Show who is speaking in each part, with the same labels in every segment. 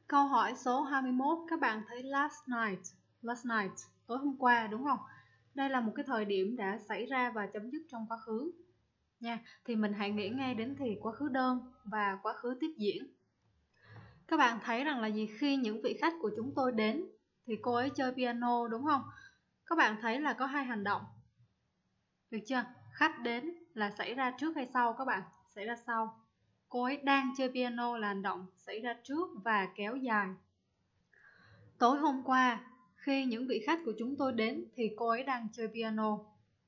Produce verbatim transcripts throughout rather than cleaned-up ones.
Speaker 1: Câu hỏi số hai mươi mốt, các bạn thấy last night, last night, tối hôm qua đúng không? Đây là một cái thời điểm đã xảy ra và chấm dứt trong quá khứ nha. Thì mình hãy nghĩ ngay đến thì quá khứ đơn và quá khứ tiếp diễn. Các bạn thấy rằng là gì? Khi những vị khách của chúng tôi đến thì cô ấy chơi piano đúng không? Các bạn thấy là có hai hành động. Được chưa? Khách đến là xảy ra trước hay sau các bạn? Xảy ra sau. Cô ấy đang chơi piano là hành động xảy ra trước và kéo dài. Tối hôm qua, khi những vị khách của chúng tôi đến thì cô ấy đang chơi piano.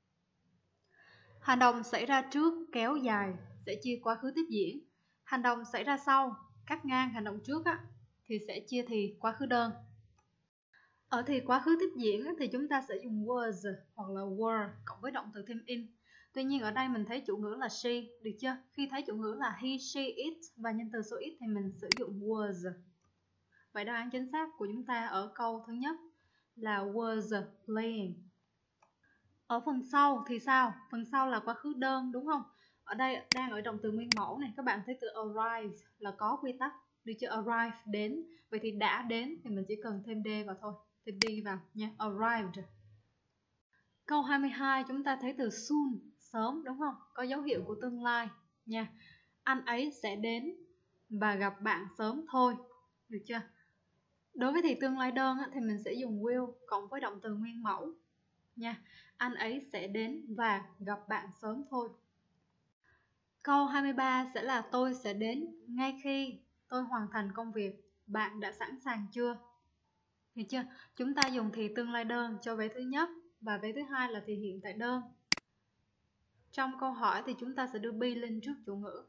Speaker 1: Hành động xảy ra trước kéo dài sẽ chia quá khứ tiếp diễn. Hành động xảy ra sau, cắt ngang hành động trước á, thì sẽ chia thì quá khứ đơn. Ở thì quá khứ tiếp diễn á, thì chúng ta sẽ dùng was hoặc là were cộng với động từ thêm in. Tuy nhiên ở đây mình thấy chủ ngữ là she, được chưa? Khi thấy chủ ngữ là he, she, it và nhân từ số ít thì mình sử dụng was. Vậy đáp án chính xác của chúng ta ở câu thứ nhất là was playing. Ở phần sau thì sao? Phần sau là quá khứ đơn đúng không? Ở đây đang ở động từ nguyên mẫu này, các bạn thấy từ arrive là có quy tắc, được chưa? Arrive đến, vậy thì đã đến thì mình chỉ cần thêm d vào thôi, thêm đi vào nha, arrived. Câu hai mươi hai chúng ta thấy từ soon, sớm đúng không? Có dấu hiệu của tương lai nha. Anh ấy sẽ đến và gặp bạn sớm thôi, được chưa? Đối với thì tương lai đơn thì mình sẽ dùng will cộng với động từ nguyên mẫu nha. Anh ấy sẽ đến và gặp bạn sớm thôi. Câu hai mươi ba sẽ là tôi sẽ đến ngay khi tôi hoàn thành công việc. Bạn đã sẵn sàng chưa? Hiểu chưa? Chúng ta dùng thì tương lai đơn cho vế thứ nhất và vế thứ hai là thì hiện tại đơn. Trong câu hỏi thì chúng ta sẽ đưa be lên trước chủ ngữ.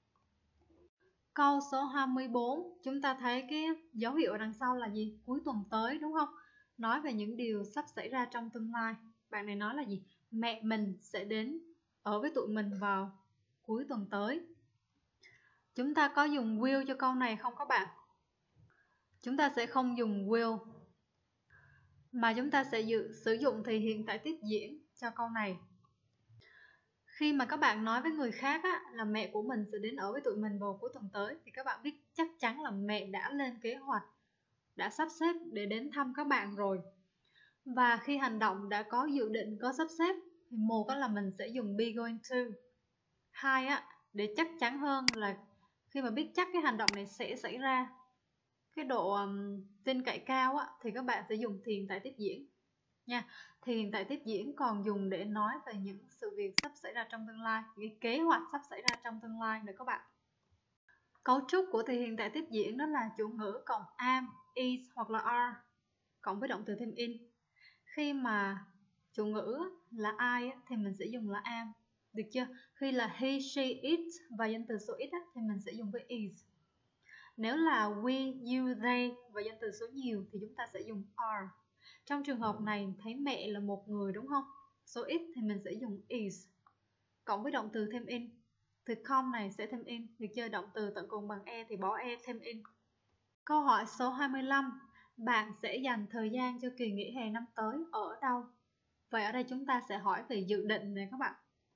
Speaker 1: Câu số hai mươi bốn, chúng ta thấy cái dấu hiệu ở đằng sau là gì? Cuối tuần tới đúng không? Nói về những điều sắp xảy ra trong tương lai. Bạn này nói là gì? Mẹ mình sẽ đến ở với tụi mình vào cuối tuần tới. Chúng ta có dùng will cho câu này không các bạn? Chúng ta sẽ không dùng will, mà chúng ta sẽ dự, sử dụng thì hiện tại tiếp diễn cho câu này. Khi mà các bạn nói với người khác á, là mẹ của mình sẽ đến ở với tụi mình vào cuối tuần tới thì các bạn biết chắc chắn là mẹ đã lên kế hoạch, đã sắp xếp để đến thăm các bạn rồi. Và khi hành động đã có dự định, có sắp xếp thì một là mình sẽ dùng be going to. Hai á, để chắc chắn hơn là khi mà biết chắc cái hành động này sẽ xảy ra, cái độ um, tin cậy cao á, thì các bạn sẽ dùng thì hiện tại tiếp diễn nha. Thì hiện tại tiếp diễn còn dùng để nói về những sự việc sắp xảy ra trong tương lai, những kế hoạch sắp xảy ra trong tương lai nữa các bạn. Cấu trúc của thì hiện tại tiếp diễn đó là chủ ngữ cộng am, is hoặc là are cộng với động từ thêm in. Khi mà chủ ngữ là I thì mình sẽ dùng là am, được chưa? Khi là he, she, it và danh từ số ít thì mình sẽ dùng với is. Nếu là we, you, they và danh từ số nhiều thì chúng ta sẽ dùng are. Trong trường hợp này thấy mẹ là một người đúng không? Số ít thì mình sẽ dùng is cộng với động từ thêm in. Từ com này sẽ thêm in, được chưa? Động từ tận cùng bằng e thì bỏ e thêm in. Câu hỏi số hai mươi lăm, bạn sẽ dành thời gian cho kỳ nghỉ hè năm tới ở đâu? Vậy ở đây chúng ta sẽ hỏi về dự định này các bạn.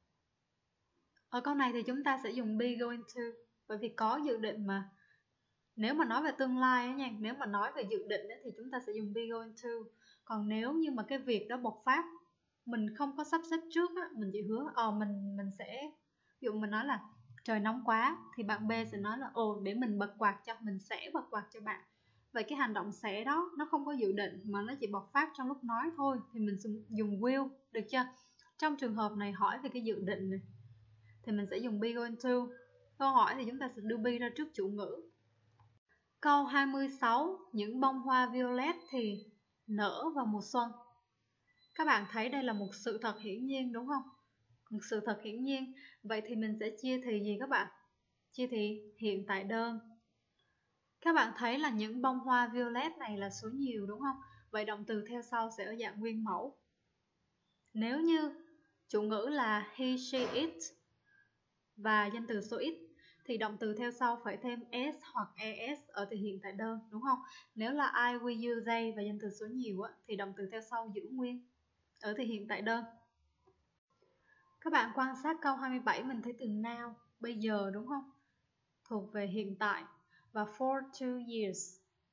Speaker 1: Ở câu này thì chúng ta sẽ dùng be going to, bởi vì có dự định mà. Nếu mà nói về tương lai ấy nha, nếu mà nói về dự định ấy, thì chúng ta sẽ dùng be going to. Còn nếu như mà cái việc đó bộc phát, mình không có sắp xếp trước á, mình chỉ hứa ờ mình mình sẽ, ví dụ mình nói là trời nóng quá thì bạn B sẽ nói là ồ để mình bật quạt cho, mình sẽ bật quạt cho bạn. Vậy cái hành động sẽ đó nó không có dự định mà nó chỉ bộc phát trong lúc nói thôi thì mình dùng will, được chưa? Trong trường hợp này hỏi về cái dự định này thì mình sẽ dùng be going to. Câu hỏi thì chúng ta sẽ đưa be ra trước chủ ngữ. Câu hai mươi sáu, những bông hoa violet thì nở vào mùa xuân. Các bạn thấy đây là một sự thật hiển nhiên đúng không? Một sự thật hiển nhiên. Vậy thì mình sẽ chia thì gì các bạn? Chia thì hiện tại đơn. Các bạn thấy là những bông hoa violet này là số nhiều đúng không? Vậy động từ theo sau sẽ ở dạng nguyên mẫu. Nếu như chủ ngữ là he, she, it và danh từ số ít thì động từ theo sau phải thêm s hoặc es ở thì hiện tại đơn đúng không? Nếu là I, we, you, they và danh từ số nhiều á, thì động từ theo sau giữ nguyên ở thì hiện tại đơn. Các bạn quan sát câu hai mươi bảy, mình thấy từ now, bây giờ đúng không? Thuộc về hiện tại. Và for two years,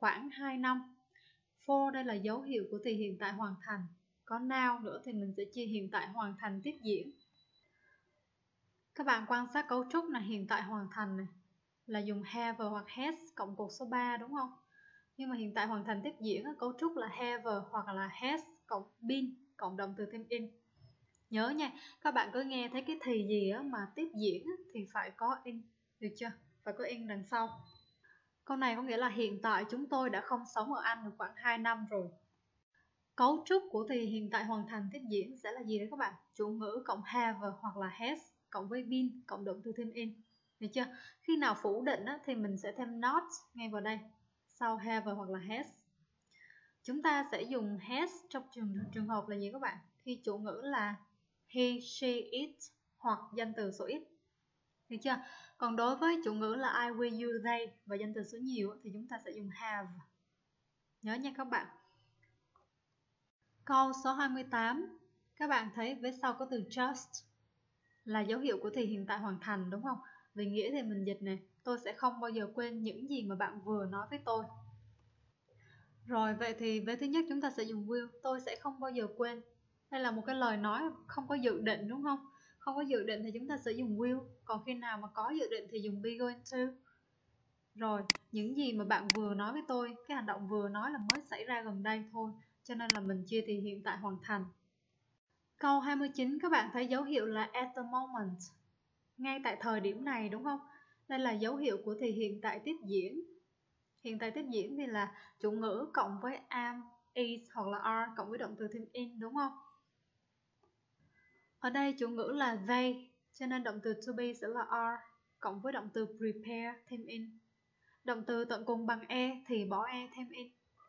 Speaker 1: khoảng hai năm. For đây là dấu hiệu của thì hiện tại hoàn thành. Có now nữa thì mình sẽ chia hiện tại hoàn thành tiếp diễn. Các bạn quan sát cấu trúc là hiện tại hoàn thành này là dùng have hoặc has cộng cột số ba đúng không? Nhưng mà hiện tại hoàn thành tiếp diễn cấu trúc là have hoặc là has cộng been cộng động từ thêm in. Nhớ nha, các bạn cứ nghe thấy cái thì gì mà tiếp diễn thì phải có in, được chưa? Phải có in đằng sau. Câu này có nghĩa là hiện tại chúng tôi đã không sống ở Anh được khoảng hai năm rồi. Cấu trúc của thì hiện tại hoàn thành tiếp diễn sẽ là gì đấy các bạn? Chủ ngữ cộng have hoặc là has cộng với been cộng động từ thêm in. Được chưa? Khi nào phủ định á, thì mình sẽ thêm not ngay vào đây sau have hoặc là has. Chúng ta sẽ dùng has trong trường trường hợp là gì các bạn? Khi chủ ngữ là he, she, it hoặc danh từ số ít. Được chưa? Còn đối với chủ ngữ là I, we, you, they và danh từ số nhiều thì chúng ta sẽ dùng have. Nhớ nha các bạn. Câu số hai mươi tám. Các bạn thấy phía sau có từ just là dấu hiệu của thì hiện tại hoàn thành đúng không? Về nghĩa thì mình dịch này, tôi sẽ không bao giờ quên những gì mà bạn vừa nói với tôi. Rồi vậy thì vế thứ nhất chúng ta sẽ dùng will, tôi sẽ không bao giờ quên. Đây là một cái lời nói không có dự định đúng không? Không có dự định thì chúng ta sẽ dùng will, còn khi nào mà có dự định thì dùng be going to. Rồi, những gì mà bạn vừa nói với tôi, cái hành động vừa nói là mới xảy ra gần đây thôi, cho nên là mình chia thì hiện tại hoàn thành. Câu hai mươi chín các bạn thấy dấu hiệu là at the moment, ngay tại thời điểm này đúng không? Đây là dấu hiệu của thì hiện tại tiếp diễn. Hiện tại tiếp diễn thì là chủ ngữ cộng với am, is hoặc là are cộng với động từ thêm in đúng không? Ở đây chủ ngữ là they, cho nên động từ to be sẽ là are cộng với động từ prepare thêm in. Động từ tận cùng bằng e thì bỏ e thêm in.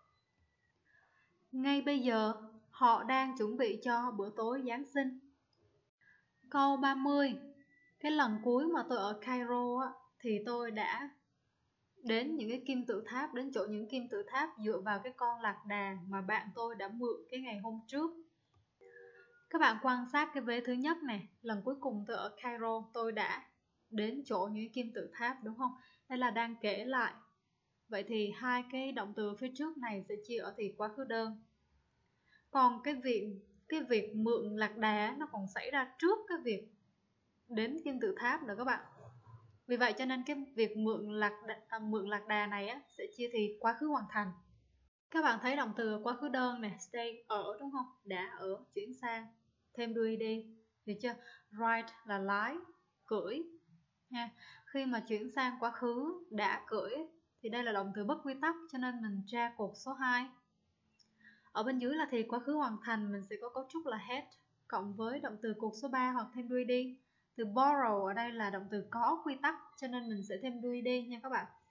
Speaker 1: Ngay bây giờ, họ đang chuẩn bị cho bữa tối Giáng sinh. Câu ba mươi. Cái lần cuối mà tôi ở Cairo á, thì tôi đã đến những cái kim tự tháp, đến chỗ những kim tự tháp dựa vào cái con lạc đà mà bạn tôi đã mượn cái ngày hôm trước. Các bạn quan sát cái vế thứ nhất này, lần cuối cùng tôi ở Cairo, tôi đã đến chỗ những kim tự tháp đúng không? Đây là đang kể lại. Vậy thì hai cái động từ phía trước này sẽ chia ở thì quá khứ đơn. Còn cái việc cái việc mượn lạc đà nó còn xảy ra trước cái việc đến kim tự tháp nữa các bạn. Vì vậy cho nên cái việc mượn lạc đà, à, mượn lạc đà này á, sẽ chia thì quá khứ hoàn thành. Các bạn thấy động từ quá khứ đơn này, stay ở đúng không? Đã ở, chuyển sang, thêm đuôi đi, được chưa? Ride là lái, cưỡi nha. Khi mà chuyển sang quá khứ đã cưỡi thì đây là động từ bất quy tắc, cho nên mình tra cột số hai. Ở bên dưới là thì quá khứ hoàn thành, mình sẽ có cấu trúc là had cộng với động từ cột số ba hoặc thêm đuôi đi. Từ borrow ở đây là động từ có quy tắc, cho nên mình sẽ thêm đuôi đi nha các bạn.